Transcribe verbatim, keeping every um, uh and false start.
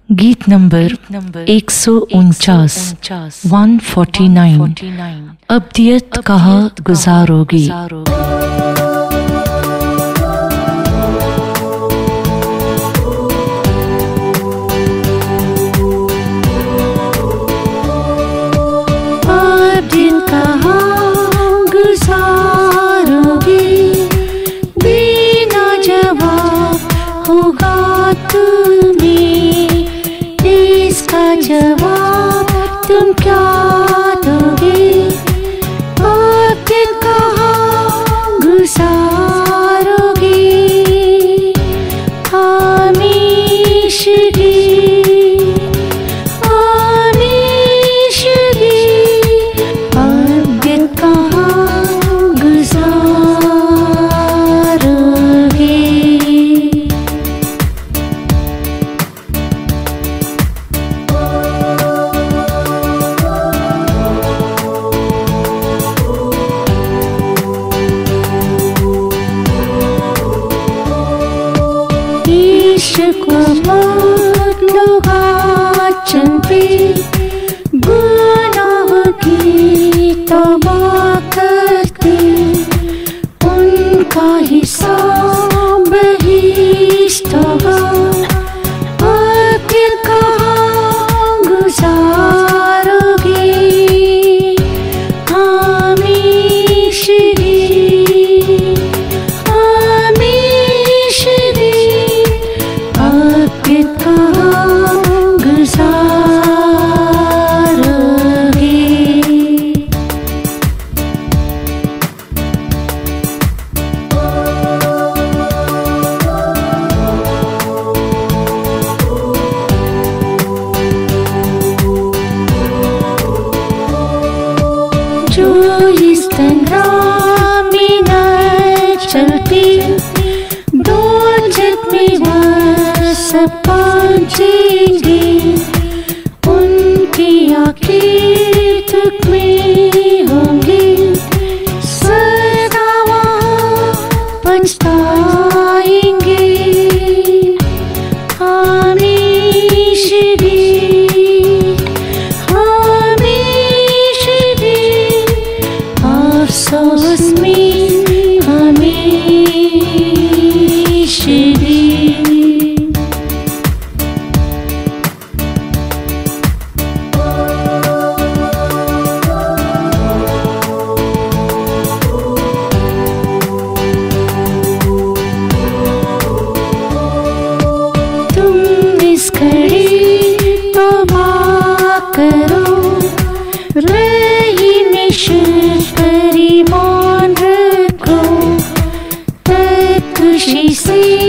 गीत नंबर एक सौ उनचास वन फोर्टी नाइन। अब्दियत कहाँ गुजारोगी। जवाब तुम क्या दोगे, आप दिन कहाँ गुजारोगे। हमेशगी हमेशगी आप दिन कहाँ गुजारोगे। इश्क़ मौत लोग आँचल पे गुनाह की तौबा करते, उनका हिसाब बहिश्त होगा। आप दिन कहाँ गुजारोगे। हमेशगी जो इस तरह में न चलती, दो जग में वह सब पहुँचेंगे। उनकी आँखें दुख में होंगी, सदा वहाँ पछताएंगे। हमेशगी अफसोस में हमेशगी। तुम इस घड़ी तौबा करो, रही में शुक्र ईमान रखो, खुशी से